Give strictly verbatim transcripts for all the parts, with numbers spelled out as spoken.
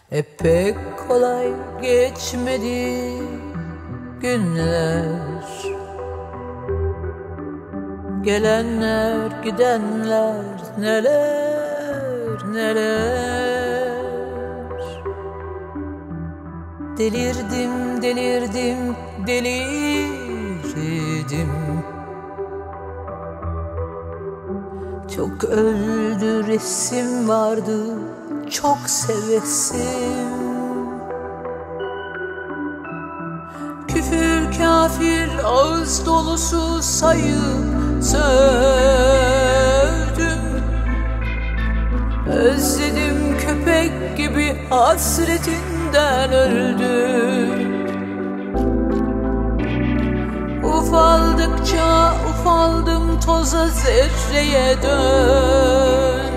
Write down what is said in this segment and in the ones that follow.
Hep pek kolay geçmedi günler. Gelenler gidenler neler neler. Delirdim delirdim delirdim. Çok öldü resim vardı çok sevesim. Küfür kafir ağız dolusu sayıp sövdüm. Özledim köpek gibi hasretinden öldüm. Ufaldıkça ufaldım toza zerreye döndüm.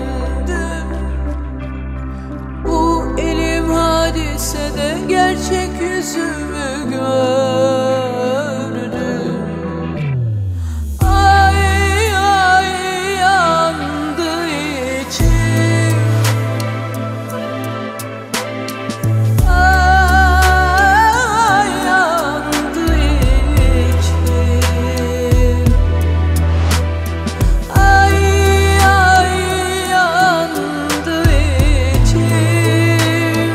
Bu elim hadisede gerçek yüzümü gördüm. Ay ay yandı içim. Ay yandı içim. Ay ay yandı içim.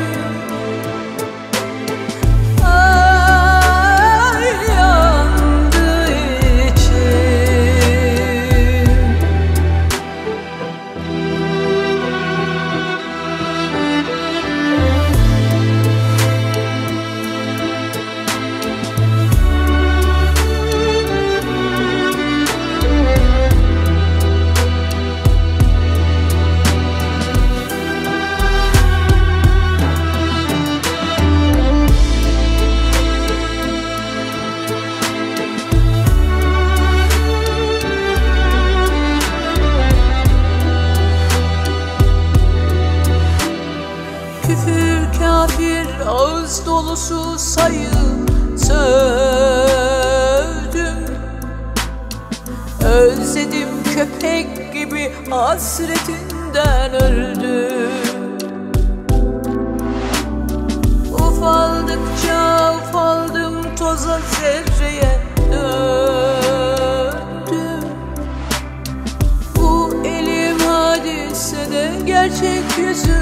Ay yandı içim. Küfür kafir ağız dolusu sayıp sövdüm. Özledim köpek gibi hasretinden öldüm. Ufaldıkça ufaldım toza zerreye döndüm. Bu elim hadisede gerçek yüzü